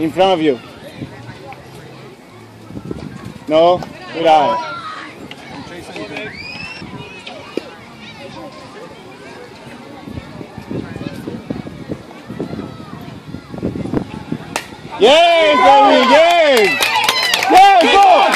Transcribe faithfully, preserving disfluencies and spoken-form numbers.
in front of you. No? Good eye. Yes, baby, yes! Yes, go!